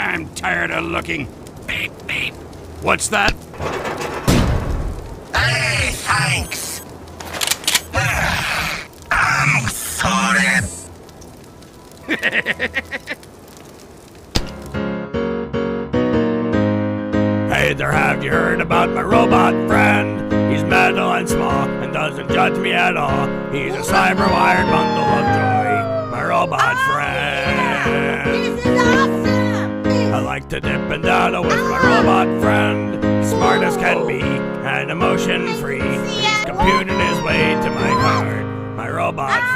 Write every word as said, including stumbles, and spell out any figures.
I'm tired of looking. Beep, beep. What's that? Hey, thanks. I'm sorry. Hey there, have you heard about my robot friend? He's metal and small and doesn't judge me at all. He's a cyber-wired bundle of joy, my robot friend. This is awesome! I like to dip and data with my robot friend. Smart as can be and emotion-free. He's computing his way to my heart, my robot